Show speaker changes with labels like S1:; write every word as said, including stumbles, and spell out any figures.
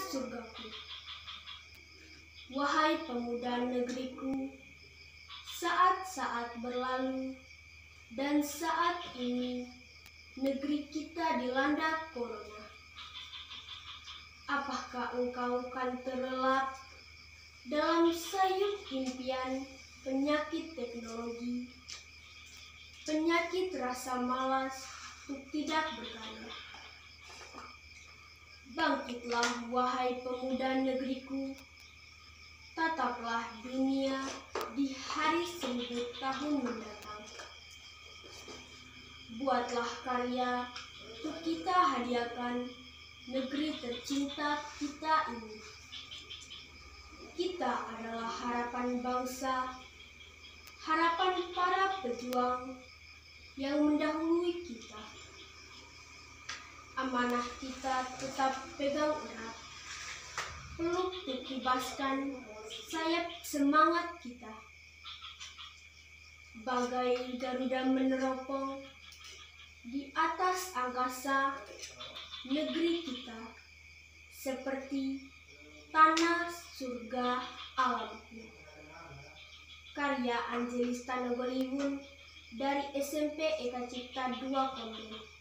S1: surgaku. Wahai pemuda negeriku, saat-saat berlalu dan saat ini negeri kita dilanda corona. Apakah engkau kan terlelap dalam sayup impian penyakit teknologi, penyakit rasa malas untuk tidak berkarya? Bangkitlah wahai pemuda negeriku, tataplah dunia di hari seribu tahun mendatang. Buatlah karya untuk kita hadiahkan negeri tercinta kita ini. Kita adalah harapan bangsa, harapan para pejuang yang mendahului kita. Amanah kita tetap pegang erat, peluk untuk kibaskan sayap semangat kita. Bagai Garuda meneropong di atas angkasa negeri kita, seperti tanah surga alamku. Karya Angelis Tanogoliwun dari S M P Eka Cipta dua Komben.